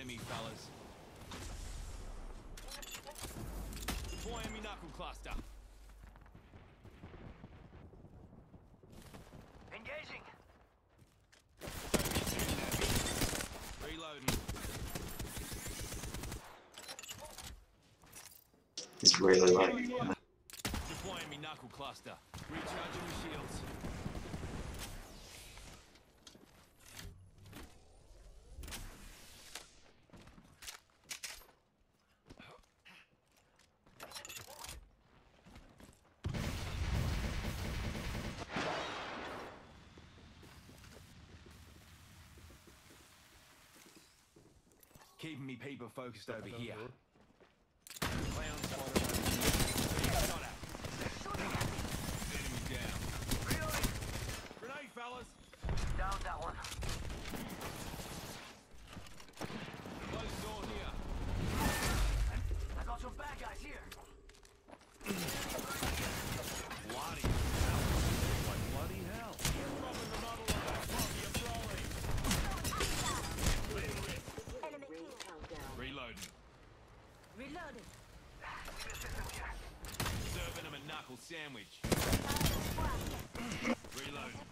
enemy, fellas. Deploying me knuckle cluster. Engaging. Reloading. It's really like Deploying me knuckle cluster. Recharging the shields. Keeping me people focused over here. Clown spotted over here. Shot at. Enemy down. Reloading. Grenade, fellas. Down that one. Close door here. I got some bad guys here. Bloody hell. Like bloody hell. You're dropping the model on that front. You're blowing. Reloading. Reloaded. Need assistance here. Serving him a knuckle sandwich. Reloading.